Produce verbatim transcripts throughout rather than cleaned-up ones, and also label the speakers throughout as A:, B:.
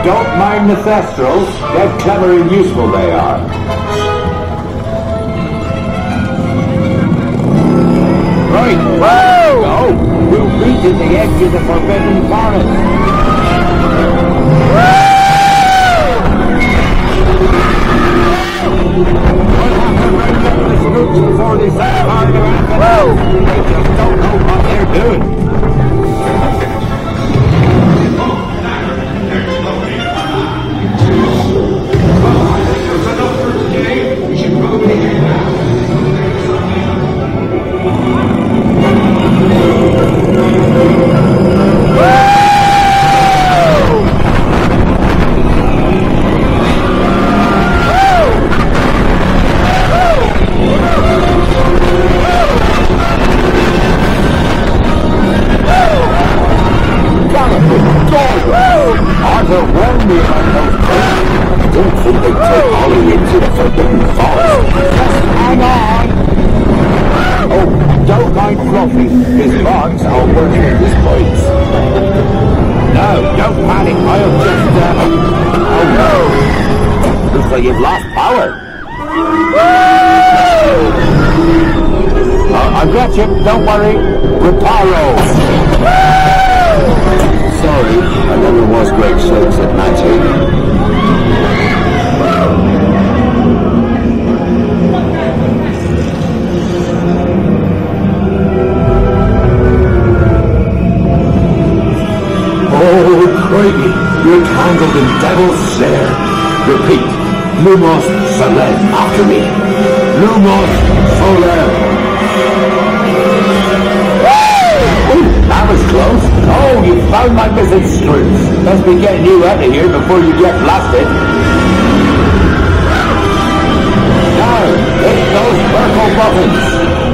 A: Don't mind the thestrals. They're clever and useful, they are. Right, whoa! Go. We'll meet at the edge of the Forbidden Forest. Before they start hard around, they just don't know what they're doing. We should probably get back. Arthur warned me about those things. I don't think they take Ollie into the Forbidden Forest. Just hang on! Oh, don't mind Fluffy. His marks are working at this point. No, don't panic. I'll just, uh... Oh no! Looks like you've lost power. Uh, I've got you. Don't worry. Reparo! Sorry, I never was great shakes at magic. Oh, crikey, you're tangled in Devil's Snare. Repeat, Lumos Soler after me. Lumos Soler. That was close. Oh, you found my missing screws. Best be getting you out of here before you get blasted. Now, hit those purple buttons.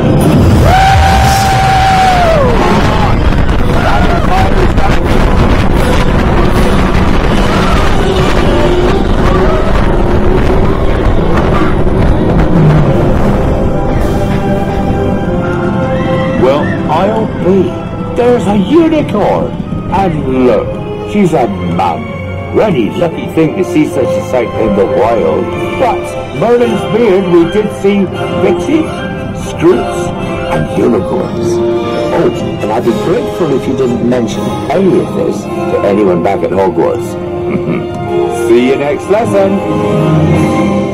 A: Well, I'll be. There's a unicorn! And look, she's a mum. Really lucky thing to see such a sight in the wild. But Merlin's beard, we did see pixies, scroots, and unicorns. Oh, and I'd be grateful if you didn't mention any of this to anyone back at Hogwarts. See you next lesson!